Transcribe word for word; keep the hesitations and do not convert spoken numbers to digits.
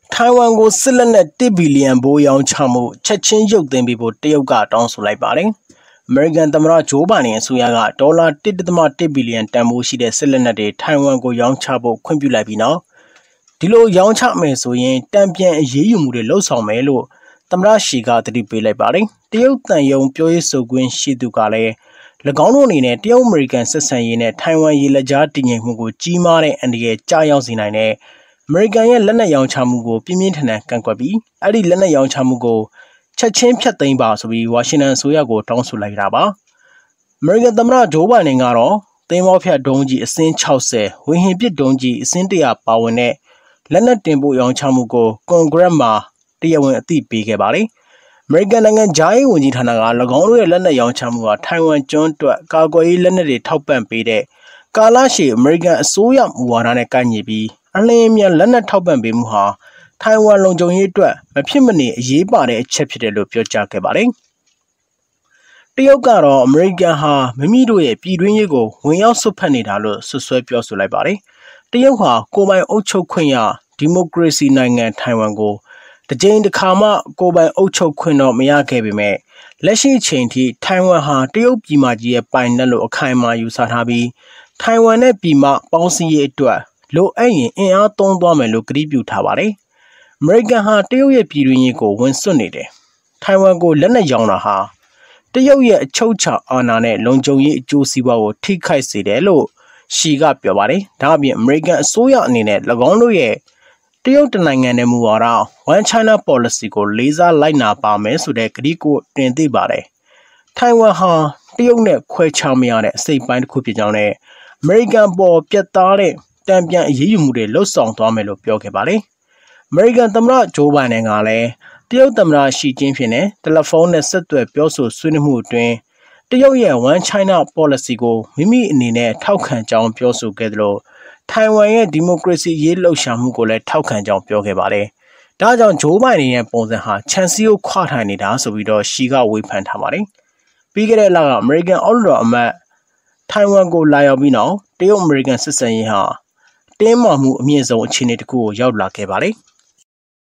ထိုင်ဝမ်ကိုစစ်လက်နက်တစ်ဘီလီယံဘိုးရောင်းချမှုချက်ချင်းရုပ်သိမ်းပေးဖို့တရုတ်ကတောင်းဆိုလိုက်ပါတယ်။ အမေရိကန်သမ္မတဂျိုးဘိုင်ဒန်အစိုးရကဒေါ်လာ တစ်ဒသမ တစ်ဘီလီယံတန်ဖိုးရှိတဲ့စစ်လက်နက်တွေထိုင်ဝမ်ကိုရောင်းချဖို့ခွင့်ပြုလိုက်ပြီးနောက်ဒီလိုရောင်းချမယ်ဆိုရင်တံပြန်အရေးယူမှုတွေလှုပ်ဆောင်မယ်လို့သမ္မတရှီကတတိပေးလိုက်ပါတယ်။တရုတ်တန်ယုံပြောရေးဆိုခွင့်ရှိသူကလည်း၎င်းတို့အနေနဲ့တရုတ်အမေရိကန်ဆက်ဆံရေးနဲ့ထိုင်ဝမ်ရေလက်ကြားတည်ငြိမ်မှုကိုကြီးမားတဲ့အန္တရာယ်ကြားရောက်စေနိုင်တဲ့အမေရိကန်ရဲ့လက်နက်ရောင်းချမှုကိုပြင်းပြင်းထန်ထန်ကန့်ကွက်ပြီးအဲ့ဒီလက်နက်ရောင်းချမှုကိုချက်ချင်းဖျက်သိမ်းပါဆိုပြီးဝါရှင်တန်အစိုးရကိုတောင်းဆိုလိုက်တာပါ။အမေရိကန်သမ္မတဂျိုးဘိုင်ဒန်ကတော့သင်းပေါဖြတ်ဒုံးကြီးအစင်း၆၀ဝေဟင်ပစ်ဒုံးကြီးအစင်း၁၀၀ပါဝင်တဲ့လက်နက်တင်ပို့ရောင်းချမှုကိုကွန်ဂရက်မှာတရားဝင်အသိပေးခဲ့ပါတယ်။အမေရိကန်နိုင်ငံဂျာရေးဝန်ကြီးဌာနက၎င်းတို့ရဲ့လက်နက်ရောင်းချမှုဟာထိုင်ဝမ်ကျွန်းအတွက်ကာကွယ်ရေးလက်နက်တွေထောက်ပံ့ပေးတဲ့ကာလရှည်အမေရိကန်အစိုးရမူဝါဒနဲ့ကိုက်ညီပြီးအလင်းမြန်လက်နက်ထောက်ပံ့ပေးမှုဟာထိုင်ဝမ်လုံခြုံရေးအတွက်မဖြစ်မနေအရေးပါတဲ့အချက်ဖြစ်တယ်လို့ပြောကြားခဲ့ပါတယ်။တရုတ်ကတော့အမေရိကန်ဟာမိမိတို့ရဲ့ပြည်တွင်းရေးကိုဝင်ရောက်ဆွတ်ဖက်နေတာလို့ဆွဆွဲပြောဆိုလိုက်ပါတယ်။တရုတ်ဟာကိုယ်ပိုင်အုပ်ချုပ်ခွင့်ရဒီမိုကရေစီနိုင်ငံထိုင်ဝမ်ကိုတစ်ကြိမ်တစ်ခါမှကိုယ်ပိုင်အုပ်ချုပ်ခွင့်တော့မရခဲ့ပေမဲ့လက်ရှိချိန်ထိထိုင်ဝမ်ဟာတရုတ်ပြည်မကြီးရဲ့ပိုင်နက်လို့အခိုင်အမာယူဆထားပြီးထိုင်ဝမ်နဲ့ပြည်မပေါင်းစည်းရေးအတွက်လိုအပ်ရင်အင်အားသုံးသွားမယ်လို့ကတိပြုထားပါတယ်။အမေရိကန်ဟာတရုတ်ရဲ့ပြည်တွင်းရေးကိုဝင်စွတ်နေတယ်။ထိုင်ဝမ်ကိုလက်နက်ရောင်းတာဟာတရုတ်ရဲ့အချုပ်အခြာအာဏာနဲ့လုံခြုံရေးအကျိုးစီးပွားကိုထိခိုက်စေတယ်လို့ရှီကပြောပါတယ်။ဒါ့အပြင်အမေရိကန်အစိုးရအနေနဲ့၎င်းတို့ရဲ့တရုတ်တနိုင်ငံနဲ့မူဝါဒ One China Policy ကိုလေးစားလိုက်နာပါမယ်ဆိုတဲ့ကတိကိုတင်သိပါတယ်။ထိုင်ဝမ်ဟာတရုတ်နဲ့ခွဲခြားမရတဲ့အစိတ်ပိုင်းတစ်ခုဖြစ်ကြောင်းနဲ့အမေရိကန်ပေါ်ပြတ်သားတဲ့တံပြန်အရေးယူမှုတွေလှုပ်ဆောင်သွားမယ်လို့ပြောခဲ့ပါတယ်။အမေရိကန်သမ္မတဂျိုးဘိုင်ဒန်ကလည်းတရုတ်သမ္မတရှီကျင်းဖျင်နဲ့တယ်လီဖုန်းနဲ့ဆက်သွယ်ပြောဆိုဆွေးနွေးမှုအတွင်းတရုတ်ရဲ့ One China Policy ကိုမိမိအနေနဲ့ထောက်ခံကြောင်းပြောဆိုခဲ့သလိုထိုင်ဝမ်ရဲ့ဒီမိုကရေစီရေးလှုပ်ရှားမှုကိုလည်းထောက်ခံကြောင်းပြောခဲ့ပါတယ်။ဒါကြောင့်ဂျိုးဘိုင်ဒန်ရဲ့ပုံစံဟာခြံစည်းကိုခွာထိုင်နေတာဆိုပြီးတော့ရှီကဝေဖန်ထားပါတယ်။ပြီးခဲ့တဲ့လကအမေရိကန်အောက်လွှတ်တော်အမတ်ထိုင်ဝမ်ကိုလာရောက်ပြီးနောက်တရုတ်အမေရိကန်ဆက်ဆံရေးဟာတင်းမာမှုအမြင့်ဆုံးအခြေအနေတစ်ခုကိုရောက်လာခဲ့ပါတယ်။